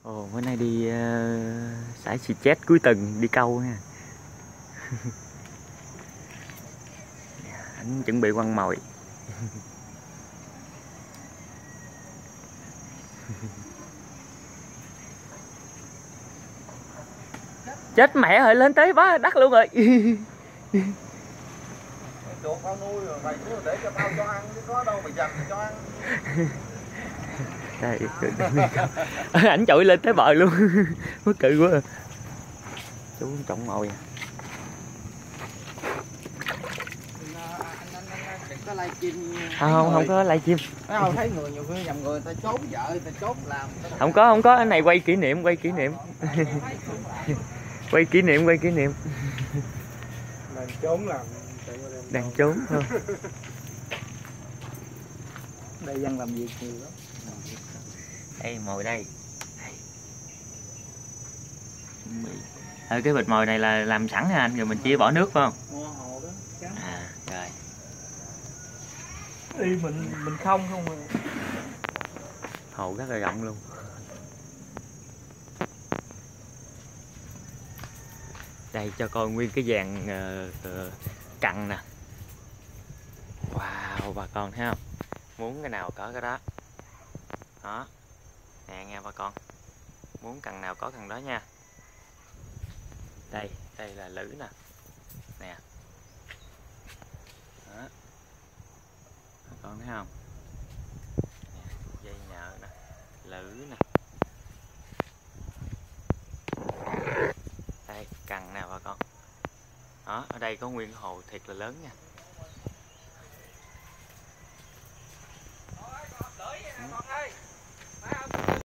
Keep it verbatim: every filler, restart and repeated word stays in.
Ồ, bữa nay đi uh, sải xì chết cuối tuần đi câu nha. Anh chuẩn bị quăng mồi. Chết mẹ rồi, lên tới bá đắt luôn rồi. Chuột tao nuôi rồi mày cứ để cho tao cho ăn chứ có đâu mày dành cho ăn. Đây, ảnh chọi lên tới bờ luôn. Mắc cự quá. Chú trọng mồi à. Có livestream Không, không có livestream. không thấy người nhiều khi nhầm người ta trốn vợ người ta trốn làm. Không có, không có, cái này quay kỷ niệm, quay kỷ niệm. Quay kỷ niệm, quay kỷ niệm. Đang trốn làm. Đang trốn thôi. Đây dân làm việc nhiều lắm. Đây mồi đây. Ở cái bịch mồi này là làm sẵn nha anh, rồi mình chỉ bỏ nước phải không? Mua hồ đó. À, rồi. Đi mình mình không không mà. Hồ rất là rộng luôn. Đây cho coi nguyên cái dàn uh, uh, cặn nè. Wow, bà con thấy không? Muốn cái nào có cái đó. Đó. Nè nghe bà con. Muốn cần nào có cần đó nha. Đây, đây là lưỡi nè. Nè. Đó. Bà con thấy không? Nè, dây nhợ nè, lưỡi nè. Đây, cần nè bà con. Đó, ở đây có nguyên hồ thiệt là lớn nha.